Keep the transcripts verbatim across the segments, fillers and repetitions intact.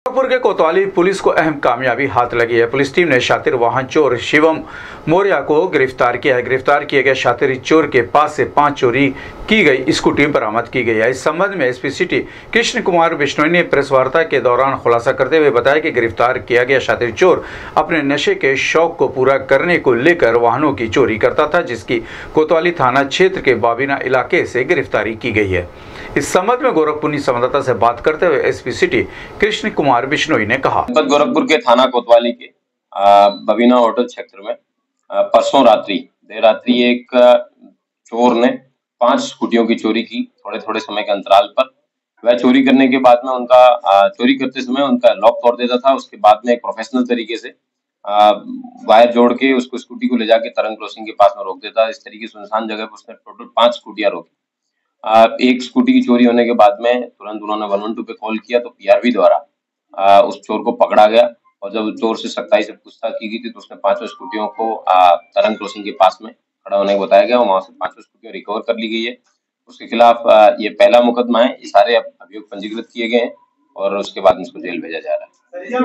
गोरखपुर के कोतवाली पुलिस को अहम कामयाबी हाथ लगी है। पुलिस टीम ने शातिर वाहन चोर शिवम मौर्य को गिरफ्तार किया है। गिरफ्तार किए गए शातिर चोर के पास से पांच चोरी की गई स्कूटी बरामद की गई है। इस संबंध में एसपी सिटी कृष्ण कुमार बिश्नोई ने प्रेस वार्ता के दौरान खुलासा करते हुए बताया कि गिरफ्तार किया गया शातिर चोर अपने नशे के शौक को पूरा करने को लेकर वाहनों की चोरी करता था, जिसकी कोतवाली थाना क्षेत्र के बाबीना इलाके से गिरफ्तारी की गई है। इस संबंध में गोरखपुर संवाददाता से बात करते हुए एसपी सिटी कृष्ण कुमार बिश्नोई ने कहा, गोरखपुर के थाना कोतवाली के बबीना होटल क्षेत्र में परसों रात्रि देर रात्रि एक चोर ने पांच स्कूटियों की चोरी की थोड़े थोड़े समय के अंतराल पर। वह चोरी करने के बाद में उनका चोरी करते समय उनका लॉक तोड़ देता था। उसके बाद में एक प्रोफेशनल तरीके से वायर जोड़ के उसको स्कूटी को ले जाके तरंग क्रॉसिंग के पास में रोक देता। इस तरीके से सुनसान जगह पर उसने टोटल पांच स्कूटियां रोकी। एक स्कूटी की चोरी होने के बाद में तुरंत उन्होंने वन वन टू पे कॉल किया तो पीआरवी द्वारा उस चोर को पकड़ा गया और जब चोर से सख्ताई से पूछताछ की गई थी तो उसने पांचों स्कूटियों को तरंग क्रॉसिंग के पास में खड़ा होने को बताया गया। वहां से पांचों स्कूटियां रिकवर कर ली गई है। उसके खिलाफ ये पहला मुकदमा है। ये सारे अभियोग पंजीकृत किए गए हैं और उसके बाद इसको जेल भेजा जा रहा है।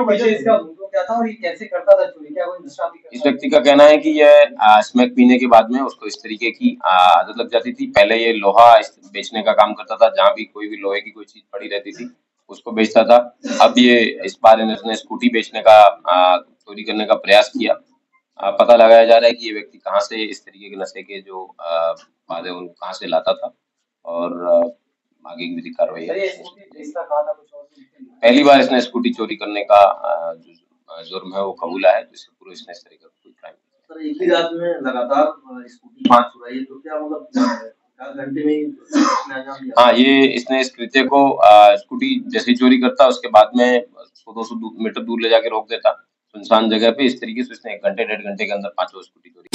इस व्यक्ति का कहना है कि यह स्मैक पीने के बाद में उसको इस तरीके की आदत लग जाती थी। पहले ये लोहा बेचने का काम करता था, जहाँ भी कोई भी लोहे की कोई चीज पड़ी रहती थी उसको बेचता था। अब ये इस बार इसने स्कूटी बेचने का चोरी करने का प्रयास किया। पता लगाया जा रहा है कि ये व्यक्ति कहाँ से इस तरीके के नशे के जो वादे उनको कहाँ से लाता था और आगे की विधिक कार्रवाई है। पहली बार इसने स्कूटी चोरी करने का जो जुर्म है वो कबूला है, जिससे पूरे इसने इस तरीके का कोई क्राइम। सर एक ही रात में लगातार स्कूटी पांच चुराई तो क्या मतलब घंटे में? हाँ, ये इसने इस कृत्य को स्कूटी जैसे चोरी करता उसके बाद में सौ दो सौ मीटर दूर ले जाके रोक देता सुनसान जगह पे। इस तरीके से इसने एक घंटे डेढ़ घंटे के अंदर पांचों स्कूटी चोरी